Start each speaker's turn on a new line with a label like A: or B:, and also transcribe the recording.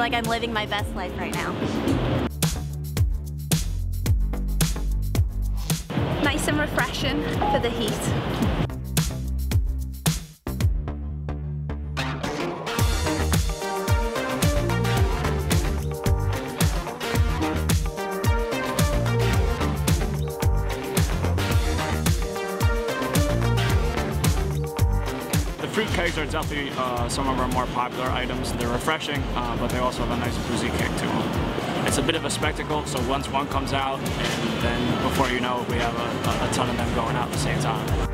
A: like I'm living my best life right now.
B: Nice and refreshing for the heat.
C: The fruit kegs are definitely some of our more popular items. They're refreshing, but they also have a nice boozy kick to them. It's a bit of a spectacle, so once one comes out, and then before you know it, we have a ton of them going out at the same time.